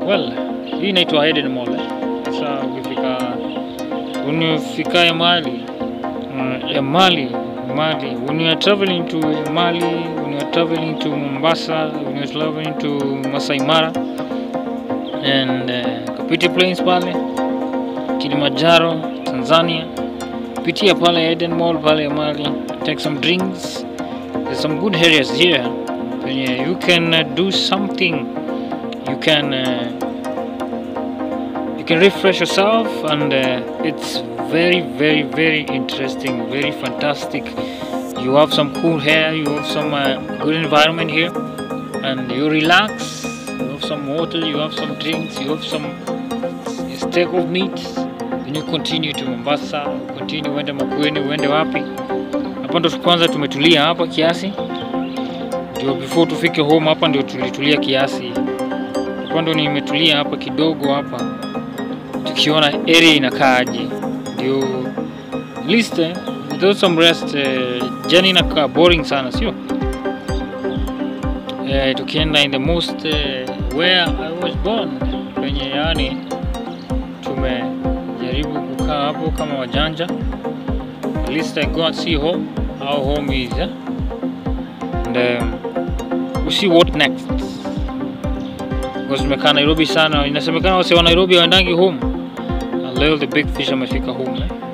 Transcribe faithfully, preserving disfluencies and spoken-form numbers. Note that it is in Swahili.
Well, hii inaitwa Hidden Mall. Eh? Sasa ukifika unafika ya Mali, uh, ya Mali, Mali. When you are traveling to Mali, when you are traveling to Mombasa, when you are traveling to Masai Mara, and uh, Kapiti Plains pale, Kilimanjaro, Tanzania. Pitia pale Hidden Mall pale ya Mali. Take some drinks. There's some good areas here. You can uh, do something. You can uh, you can refresh yourself, and uh, it's very very very interesting, very fantastic. You have some cool hair, you have some uh, good environment here, and you relax. You have some water, you have some drinks, you have some steak of meat. Then you continue to Mombasa, continue uende Makueni, uende wapi. Hapa ndo kwanza tumetulia hapa kiasi. Ndio before tufike home hapa ndio tulitulia kiasi. Hapa ndo nimetulia hapa kidogo hapa. Tukiona area inakaaje. Ndio list eh, without some rest uh, journey inakaa boring sana sio? Eh, tukienda in the most uh, where I was born. Penye yani tumejaribu kukaa hapo kama wajanja. At least I go and see home, how home is, eh? And um, we see what next. Because tumekaa Nairobi sana, inasemekana wase wa Nairobi waendangi home. And leo the Bigfish amefika home, eh?